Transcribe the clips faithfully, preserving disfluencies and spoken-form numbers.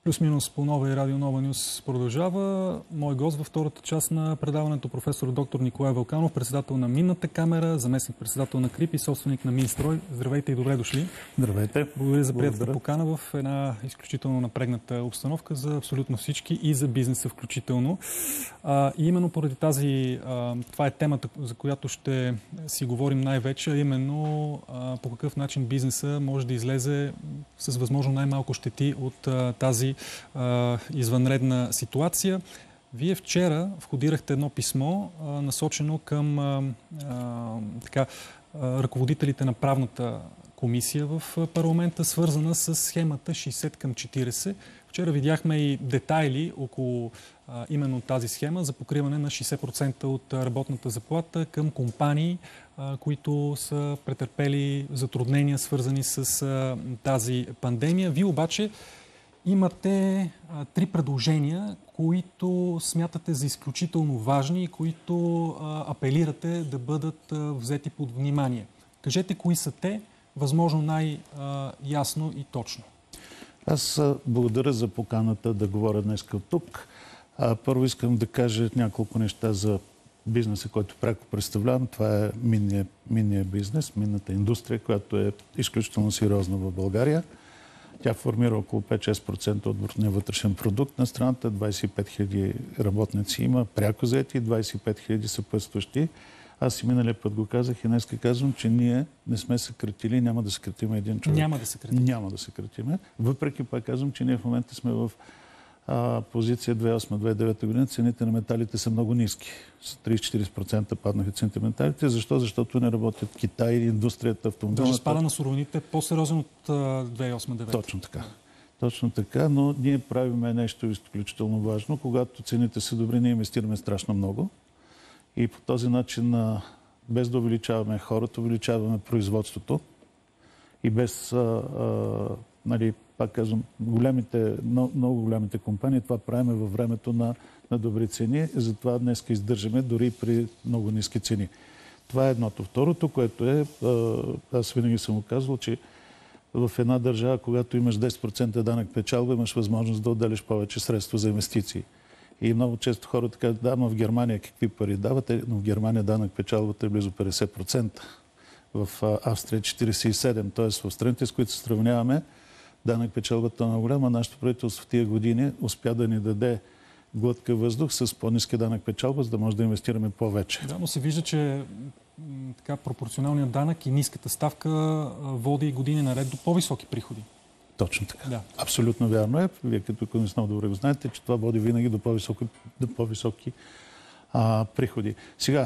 Плюс-минус по Нова и Радио Нова Нюс продължава. Мой гост във втората част на предаването професор доктор Николай Вълканов, председател на Минната камера, заместник председател на КРИП и собственик на Минстрой. Здравейте и добре дошли. Здравейте. Благодаря за приятната покана в една изключително напрегната обстановка за абсолютно всички и за бизнеса включително. А, и именно поради тази, а, това е темата, за която ще си говорим най-вече, а именно а, по какъв начин бизнеса може да излезе с възможно най-малко щети от а, тази а, извънредна ситуация. Вие вчера входирахте едно писмо, а, насочено към а, а, така, а, ръководителите на правната комисия в парламента, свързана с схемата шейсет към четирийсет. Вчера видяхме и детайли около а, именно тази схема за покриване на шейсет процента от работната заплата към компании, а, които са претърпели затруднения, свързани с а, тази пандемия. Вие обаче имате а, три предложения, които смятате за изключително важни и които а, апелирате да бъдат а, взети под внимание. Кажете кои са те, възможно най-ясно и точно. Аз благодаря за поканата да говоря днес от тук. А, първо искам да кажа няколко неща за бизнеса, който пряко представлявам. Това е минния, минния бизнес, минната индустрия, която е изключително сериозна в България. Тя формира около пет-шест процента от брутния вътрешен продукт на страната. двадесет и пет хиляди работници има, пряко заети, двадесет и пет хиляди съпътстващи. Аз и миналия път го казах и днес казвам, че ние не сме съкратили, няма да съкратим един човек. Няма да съкратим. Няма да съкратиме. Въпреки пак казвам, че ние в момента сме в а, позиция две хиляди и осма - две хиляди и девета година. Цените на металите са много ниски. С тридесет-четиридесет процента паднаха цените на металите. Защо? Защото не работят Китай, индустрията, автомобилната. Даже спада на суровините е по-сериозен от две хиляди и осма - две хиляди и девета. Точно така. Точно така, но ние правиме нещо изключително важно. Когато цените са добри, ние инвестираме страшно много. И по този начин, без да увеличаваме хората, увеличаваме производството. И без, а, а, нали, пак казвам, големите, много, много големите компании, това правиме във времето на, на добри цени. Затова днес издържаме дори при много ниски цени. Това е едното. Второто, което е, а, аз винаги съм го казвал, че в една държава, когато имаш десет процента данък печалба, имаш възможност да отделиш повече средства за инвестиции. И много често хората казват, да, но в Германия какви пари давате? Но в Германия данък печалбата е близо петдесет процента. В Австрия четиридесет и седем процента. Тоест в страните, с които се сравняваме, данък печалбата е много голяма. Нашето правителство в тия години успя да ни даде глътка въздух с по-ниски данък печалба, за да може да инвестираме повече. Да, но се вижда, че така, пропорционалният данък и ниската ставка води години наред до по-високи приходи. Точно така. Да. Абсолютно вярно е. Вие като икономист много добре го знаете, че това води винаги до по-високи, до по-високи а, приходи. Сега,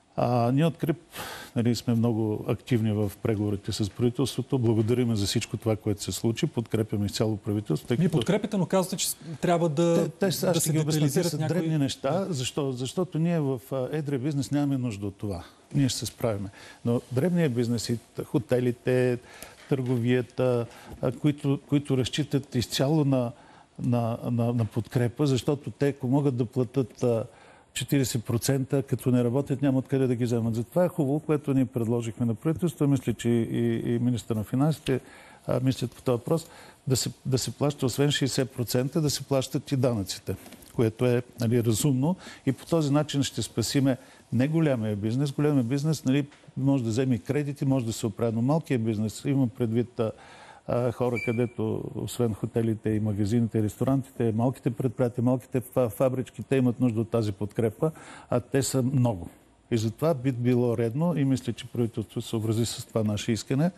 а, ние от КРИП, нали, сме много активни в преговорите с правителството. Благодарим за всичко това, което се случи. Подкрепяме изцяло правителството. Вие подкрепяте, но казвате, че трябва да, те, те, да се детализират някои дребни неща. Защо? Защото ние в едрия бизнес нямаме нужда от това. Ние ще се справим. Но дребният бизнес и хотелите, търговията, които, които разчитат изцяло на, на, на, на подкрепа, защото те, ако могат да платят четиридесет процента, като не работят, няма откъде да ги вземат. Затова е хубаво, което ние предложихме на правителството. Мисля, че и, и министър на финансите а, мислят по този въпрос, да се, да се плаща освен шейсет процента, да се плащат и данъците, което е, нали, разумно. И по този начин ще спасиме не голямия бизнес. Голямия бизнес, нали, може да вземе кредити, може да се оправи, но малкия бизнес. Има предвид а, хора, където освен хотелите и магазините и ресторантите, малките предприятия, малките фабрички, те имат нужда от тази подкрепа, а те са много. И затова би било редно и мисля, че правителството се съобрази с това наше искане.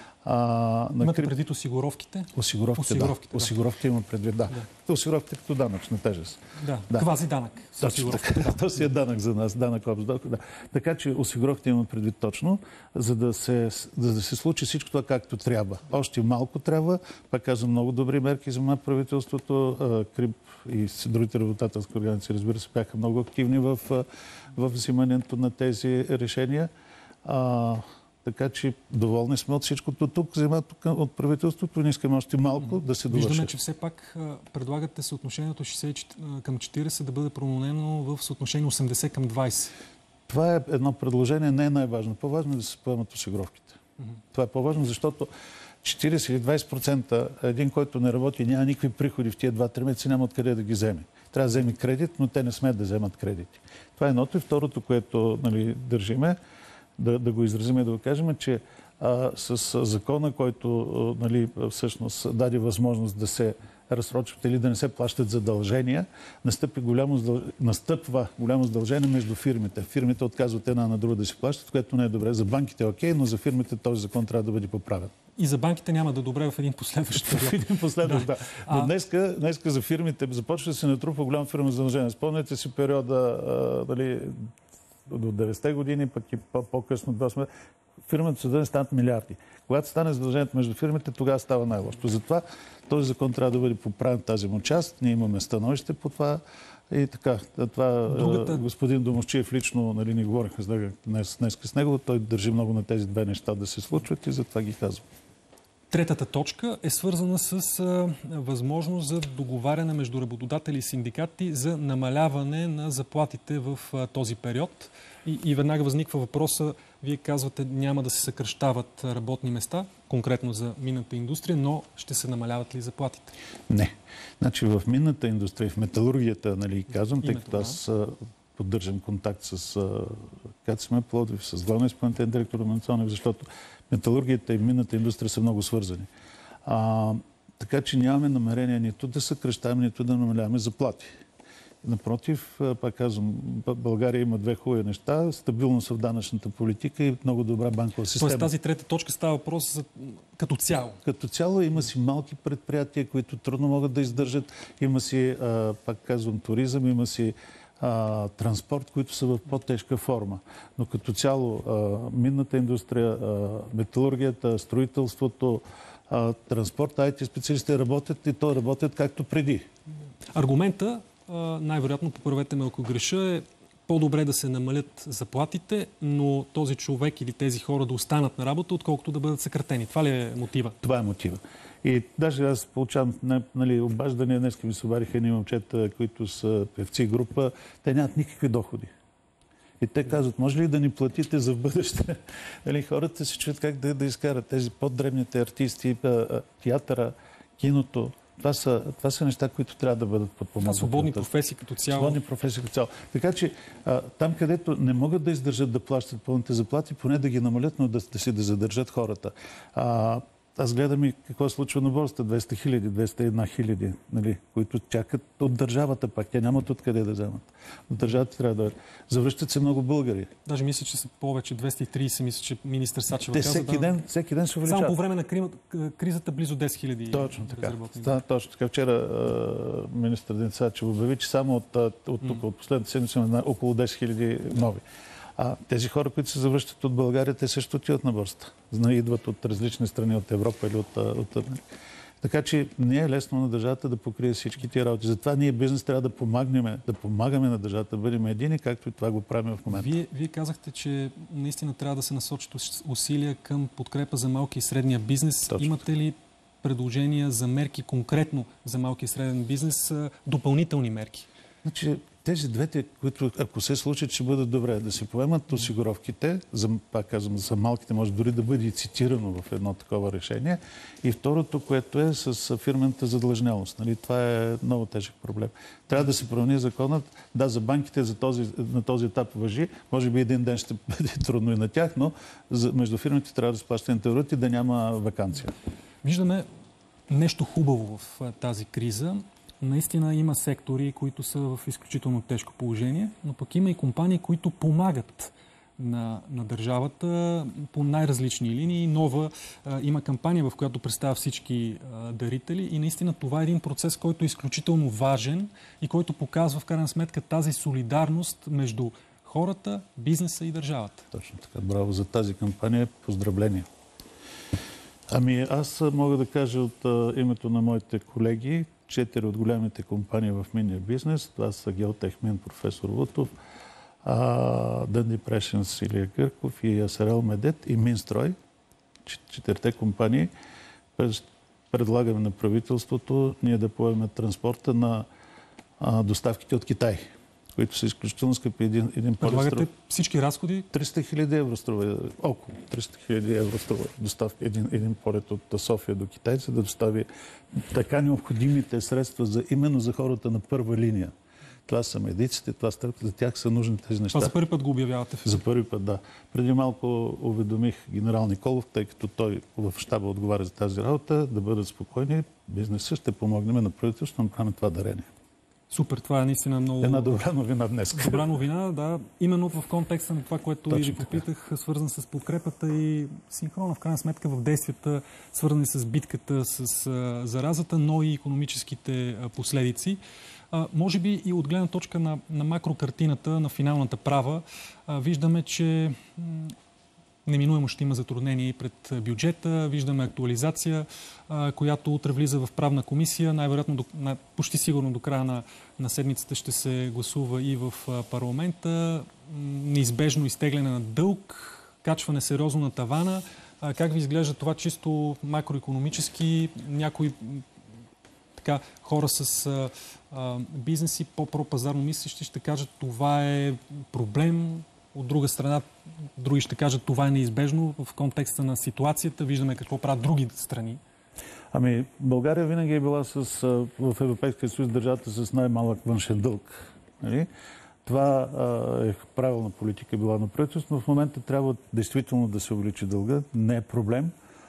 А, Имате на... предвид осигуровките? Осигуровките, осигуровките да. Осигуровките има предвид, да. да. Осигуровките като данъчна тежест. Да, да. Квази данък. Точно така. Да. То си е данък за нас, данък общ доход. Да. Така че осигуровките има предвид точно, за да се, за да се случи всичко това както трябва. Още малко трябва. Пак казвам, много добри мерки за правителството. КРИП и другите работодателски организации, разбира се, бяха много активни в, в взимането на тези решения. А, Така че доволни сме от всичкото тук, вземат от правителството. Не искаме още малко да се довърши. Виждаме, че все пак предлагате съотношението шейсет към четиридесет да бъде променено в съотношение осемдесет към двадесет. Това е едно предложение, не е най-важно. По-важно е да се поемат осигуровките. Mm-hmm. Това е по-важно, защото четирийсет или двайсет процента един, който не работи, няма никакви приходи в тия два-три месеца, няма откъде да ги вземе. Трябва да вземе кредит, но те не смеят да вземат кредити. Това е едното. И второто, което, нали, държиме, да, да го изразим и да го кажем, че а, с закона, който, нали, всъщност даде възможност да се разсрочват или да не се плащат задължения, настъпи голямо задълж... настъпва голямо задължение между фирмите. Фирмите отказват една на друга да си плащат, което не е добре. За банките е окей, но за фирмите този закон трябва да бъде поправен. И за банките няма да е добре в един последващ период. В един последващ, да. да. Но а... днеска, днеска за фирмите започва да се натрупва голяма фирма задължения. Спомняте си периода, а, дали, до деветдесетте години, пък и по-късно това сме. Фирмата се да станат милиарди. Когато стане задължението между фирмите, тогава става най-лошо. Затова този закон трябва да бъде поправен тази му част. Ние имаме становище по това. И така, това Другата... господин Домовчиев лично, нали, ни говорихме днес, днес с него. Той държи много на тези две неща да се случват и затова ги казвам. Третата точка е свързана с а, възможност за договаряне между работодатели и синдикати за намаляване на заплатите в а, този период. И, и веднага възниква въпроса, вие казвате, няма да се съкращават работни места, конкретно за минната индустрия, но ще се намаляват ли заплатите? Не. Значи в минната индустрия, в металургията, нали, казвам, тъй като аз поддържам контакт с КАЦМ Пловдив, с главния изпълнителен директор на Цонев, защото металургията и минната индустрия са много свързани. А, така че нямаме намерение нито да съкращаваме, нито да намаляваме заплати. Напротив, пак казвам, България има две хубави неща. Стабилност в данъчната политика и много добра банкова система. Тоест тази трета точка става въпрос за... като цяло. Като цяло има си малки предприятия, които трудно могат да издържат. Има си, пак казвам, туризъм, има си а, транспорт, които са в по-тежка форма. Но като цяло а, минната индустрия, а, металургията, строителството, а, транспорт, ай ти специалисти работят и то работят както преди. Аргумента, най-вероятно, поправете ме ако греша, е по-добре да се намалят заплатите, но този човек или тези хора да останат на работа, отколкото да бъдат съкратени. Това ли е мотива? Това е мотива. И даже аз получавам, нали, обаждания. Днес ми се обадиха едни момчета, които са певци и група. Те нямат никакви доходи. И те казват, може ли да ни платите за в бъдеще? Нали, хората се чуят как да, да изкарат тези по-дребните артисти, театъра, киното. Това са, това са неща, които трябва да бъдат подпомогнати. Свободни професии като цяло. Свободни професии като цяло. Така че а, там, където не могат да издържат да плащат пълните заплати, поне да ги намалят, но да, да си да задържат хората. А, аз гледам и какво се случва на борсата. двеста хиляди, двеста и една хиляди, нали, които чакат от държавата пак. Те нямат откъде да вземат. От държавата трябва да... Завръщат се много българи. Даже мисля, че са повече двеста и тридесет, мисля, че министър Сачева Те каза. Всеки, да... ден, всеки ден се увеличават. Само по време на кризата близо десет хиляди. Точно така. Да, точно така. Вчера министър Деница Сачева обяви, че само от, от тук, mm. от последната седмица, на около десет хиляди нови. А тези хора, които се завръщат от България, те също отиват на борсата. Знае, идват от различни страни, от Европа или от, от Америка. Така че не е лесно на държавата да покрие всички тия работи. Затова ние бизнес трябва да помагнем, да помагаме на държавата, да бъдем едини, както и това го правим в момента. Вие, вие казахте, че наистина трябва да се насочат усилия към подкрепа за малки и средния бизнес. Точно. Имате ли предложения за мерки конкретно за малки и среден бизнес, допълнителни мерки? Значи, тези двете, които ако се случат, ще бъдат добре. Да се поемат осигуровките, за, пак казвам, за малките може дори да бъде и цитирано в едно такова решение. И второто, което е с фирмената задлъжнялост. Нали, това е много тежък проблем. Трябва да се промени законът. Да, за банките за този, на този етап важи. Може би един ден ще бъде трудно и на тях, но за, между фирмите трябва да се плащат интервалите и да няма ваканция. Виждаме нещо хубаво в тази криза. Наистина има сектори, които са в изключително тежко положение, но пък има и компании, които помагат на, на държавата по най-различни линии. Нова а, има кампания, в която представя всички а, дарители и наистина това е един процес, който е изключително важен и който показва в крайна сметка тази солидарност между хората, бизнеса и държавата. Точно така. Браво за тази кампания. Поздравления. Ами аз мога да кажа от а, името на моите колеги, четири от голямите компании в минния бизнес. Това са Геотехмин, професор Лутов, Дънди Прешенс, Илия Гърков и АСРЛ Медет и Минстрой. Четирите компании предлагаме на правителството ние да поемем транспорта на а, доставките от Китай. които са изключително скъпи. Един, един Предлагате всички разходи? триста хиляди евро струва, около триста хиляди евро струва доставка един, един полет от София до Китай, за да достави така необходимите средства за, именно за хората на първа линия. Това са медиците, това са, за тях са нужни тези неща. Това за първи път го обявявате? За първи път, да. Преди малко уведомих генерал Николов, тъй като той в щаба отговаря за тази работа, да бъдат спокойни. Бизнеса ще помогнем на правителството да направим това дарение. Супер, това е наистина много... Една добра новина днес. Добра новина, да. Именно в контекста на това, което Точно и ви попитах, свързан с подкрепата и синхрона, в крайна сметка, в действията, свързани с битката с а, заразата, но и икономическите а, последици. А, може би и от гледна точка на, на макрокартината, на финалната права, а, виждаме, че неминуемо ще има затруднения и пред бюджета. Виждаме актуализация, а, която утре влиза в правна комисия. Най-вероятно, до, на, почти сигурно до края на, на седмицата ще се гласува и в а, парламента. Неизбежно изтегляне на дълг, качване сериозно на тавана. А, как ви изглежда това чисто макроекономически? Някои така, хора с а, а, бизнеси, по-пропазарно мислещи ще кажат, това е проблем. От друга страна, други ще кажат, това е неизбежно в контекста на ситуацията. Виждаме какво правят други страни. Ами, България винаги е била с, в Европейския съюз държавата с най-малък външен дълг. Нали? Това а, е правилна политика била на правителството, но в момента трябва действително да се увеличи дълга. Не е проблем.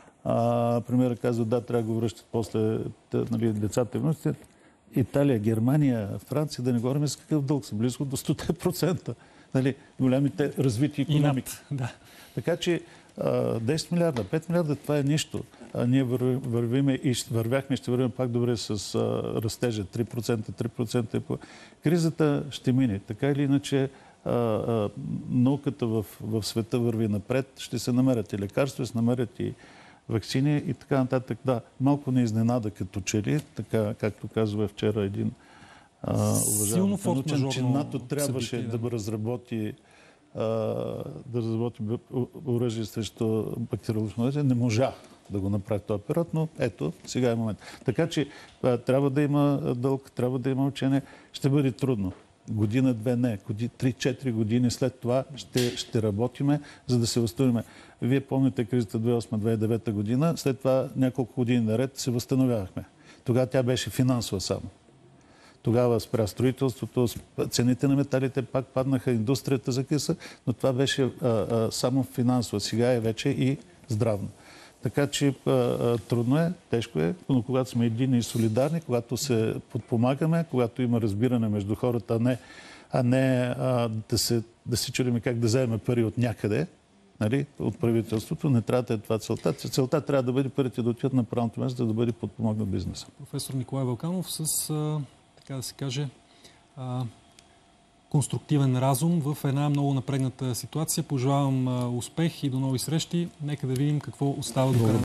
А, премиерът казва, да, трябва да го връщат после, нали, децата и внуците. Италия, Германия, Франция, да не говорим с какъв дълг са, близко до сто процента. Нали, големите развити икономики. Да. Така че десет милиарда, пет милиарда, това е нищо. А ние вървиме и вървяхме и ще вървим пак добре с а, растежа три процента, три процента. Кризата ще мине. Така или иначе а, а, науката в, в света върви напред. Ще се намерят и лекарства, ще се намерят и ваксини и така нататък. Да, малко не изненада като че ли, така както казва вчера един уважаван учен, че НАТО трябваше събитие, да. да разработи а, да разработи оръжие срещу бактериологичното. Не можа да го направи този период, но ето, сега е момент. Така че а, трябва да има дълг, трябва да има учене. Ще бъде трудно. Година, две, не. три-четири години след това ще, ще работиме, за да се възстановим. Вие помните кризата две хиляди и осма - две хиляди и девета година. След това няколко години наред се възстановявахме. Тогава тя беше финансова само. Тогава спря строителството, цените на металите пак паднаха, индустрията закъса, но това беше а, а, само финансово. Сега е вече и здравно. Така че а, а, трудно е, тежко е, но когато сме единни и солидарни, когато се подпомагаме, когато има разбиране между хората, а не, а не а, да, се, да си чудим как да вземем пари от някъде, нали, от правителството, не трябва да е това целта. Целта трябва да бъде парите да отидат на правилното място, за да бъде подпомогнат бизнеса. Професор Николай Вълканов с... А... така да се каже, а, конструктивен разум в една много напрегната ситуация. Пожелавам а, успех и до нови срещи. Нека да видим какво остава до края.